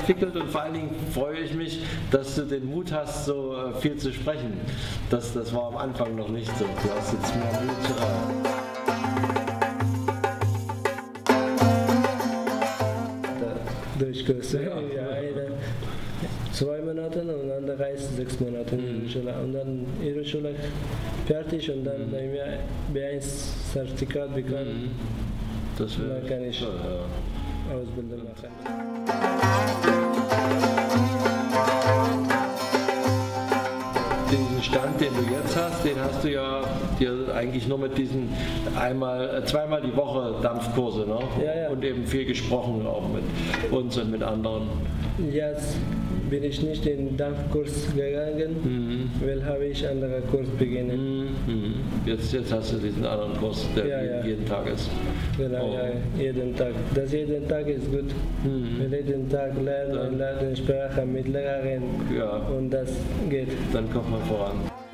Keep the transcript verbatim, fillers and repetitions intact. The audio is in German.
entwickelt und vor allen Dingen freue ich mich, dass du den Mut hast, so viel zu sprechen. Das, das war am Anfang noch nicht so. Du hast jetzt mehr Mut. Durchkurs. Ja, eine, zwei Monate und dann der Reise sechs Monate in der Schule. Und dann in der Schule fertig und dann bei mir B eins Zertifikat bekommen. Das dann kann ich toll, ja. Ausbildung machen. Den Stand, den du jetzt hast, den hast du ja dir eigentlich nur mit diesen einmal, zweimal die Woche Dampfkurse, ne? Ja, ja. Und eben viel gesprochen auch mit uns und mit anderen. Jetzt bin ich nicht in den Dampfkurs gegangen, mhm. weil habe ich einen anderen Kurs beginnen. Mhm. Jetzt, jetzt hast du diesen anderen Kurs, der ja, ja. jeden Tag ist. Genau, oh. ja, jeden Tag. Das jeden Tag ist gut. Mhm. Wir jeden Tag lernen, lernen Sprache mit Lehrern ja. und das geht. Dann kommt man voran.